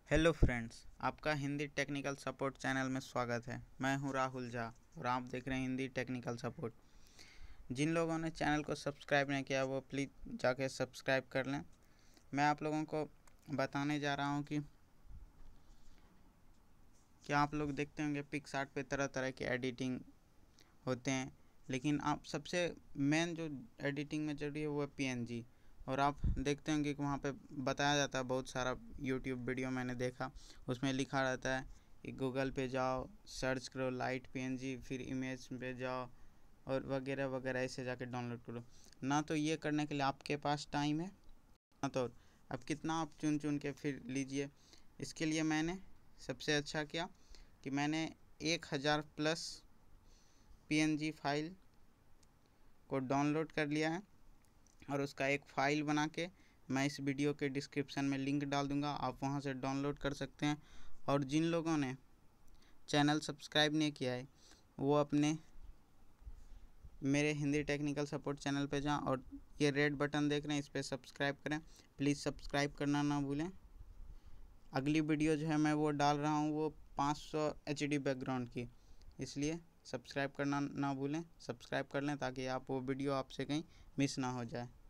Hello friends, आपका Hindi technical support channel में स्वागत है। मैं हूं राहुल झा और आप देख रहे हैं हिंदी टेक्निकल सपोर्ट। जिन लोगों ने चैनल को सब्सक्राइब नहीं किया वो प्लीज़ जाके सब्सक्राइब कर लें। मैं आप लोगों को बताने जा रहा हूं कि क्या आप लोग देखते होंगे पिक्सआर्ट पे तरह तरह के एडिटिंग होते हैं, लेकिन आप सबसे मेन जो एडिटिंग में जरूरी है वो है पीएनजी। और आप देखते होंगे कि वहाँ पे बताया जाता है, बहुत सारा यूट्यूब वीडियो मैंने देखा, उसमें लिखा रहता है कि गूगल पे जाओ, सर्च करो लाइट पीएनजी, फिर इमेज पे जाओ और वगैरह वगैरह, ऐसे जाके डाउनलोड करो। ना तो ये करने के लिए आपके पास टाइम है, ना तो अब कितना आप चुन चुन के फिर लीजिए। इसके लिए मैंने सबसे अच्छा किया कि मैंने 1000 प्लस पीएनजी फाइल को डाउनलोड कर लिया है और उसका एक फ़ाइल बना के मैं इस वीडियो के डिस्क्रिप्शन में लिंक डाल दूंगा, आप वहां से डाउनलोड कर सकते हैं। और जिन लोगों ने चैनल सब्सक्राइब नहीं किया है वो अपने मेरे हिंदी टेक्निकल सपोर्ट चैनल पे जाएं और ये रेड बटन देख रहे हैं, इस पर सब्सक्राइब करें। प्लीज़ सब्सक्राइब करना ना भूलें। अगली वीडियो जो है मैं वो डाल रहा हूँ वो 500 HD बैकग्राउंड की, इसलिए सब्सक्राइब करना ना भूलें। सब्सक्राइब कर लें ताकि आप वो वीडियो आपसे कहीं मिस ना हो जाए।